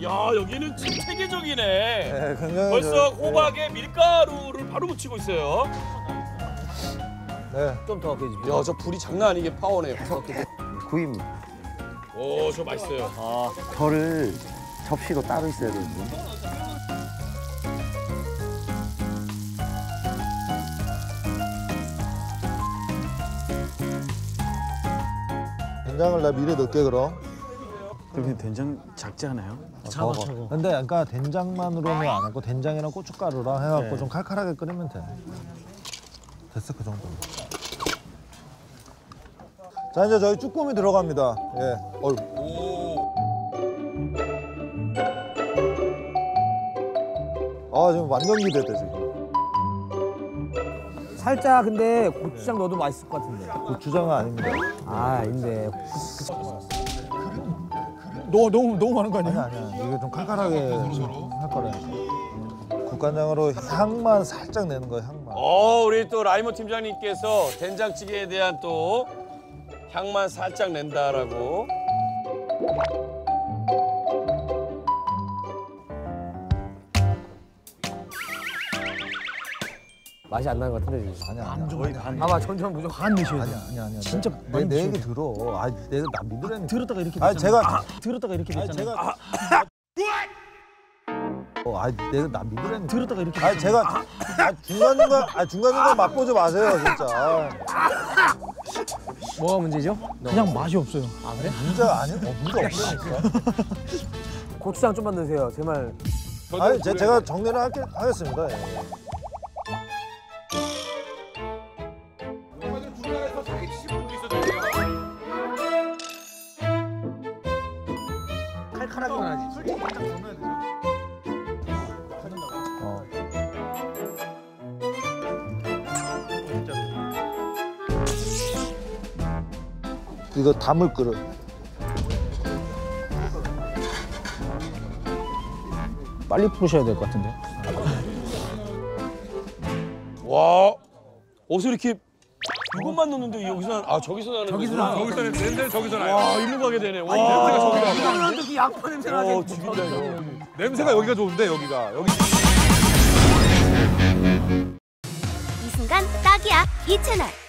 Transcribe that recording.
야, 여기는 진 체계적이네. 네, 굉장히 벌써 호박에 밀가루를 바로 묻히고 있어요. 네. 좀 더 깨집니다. 야, 저 불이 장난 아니게 파워네요. 구입니다. 오, 저 맛있어요. 결을 접시로 따로 있어야 되거든요. 된장을 나 미리 넣을게 그럼. 근데 된장 작지 않아요? 차고. 근데 그러니까 된장만으로는 안 하고 된장이랑 고춧가루랑 해갖고 좀 칼칼하게 끓이면 돼. 됐어 그 정도. 자 이제 저희 쭈꾸미 들어갑니다. 예. 어유. 아 지금 완전 기대돼 지금. 살짝 근데 고추장 넣어도 맛있을 것 같은데. 고추장은 아닙니다. 아, 아닌데. 너무 많은 거 아니야? 아니야. 이게 좀 칼칼하게 할 거라. 국간장으로 향만 살짝 내는 거야 향만. 우리 또 라이머 팀장님께서 된장찌개에 대한 또 향만 살짝 낸다라고. 맛이 안 나는 것 같은데 지금. 아니야. 아마 점점 무조건 간 넣으셔야 돼요. 아니야. 진짜 내 얘기 들어. 아 내가 나 믿으라니까. 들었다가 이렇게 아니 제가 들었다가 이렇게 아니 됐잖아요. 제가 내가 나 믿으라니까. 들었다가 이렇게 아니 제가 중간중간 맛보지 마세요 진짜. 뭐가 문제죠? 그냥 맛이 없어요. 아, 그래? 문제가 아니야. 문제 없으니까. 고추장 좀만 넣으세요. 제발. 아니 제가 정리를 하겠습니다. 예. 칼칼하게만 하지. 이거 담을 그릇. 빨리 풀으셔야 될 것 같은데. 와, 어서 이렇게 이것만 넣는데 여기서 저기서 나는 저기서 나는 냄새 저기서 나요. 와, 일로 가게 되네. 와, 냄새가 저기가. 이런 게 약파 냄새 나게. 죽인다 이거. 냄새가 여기가 좋은데 여기가 여기. 이 순간 딱이야 이 채널.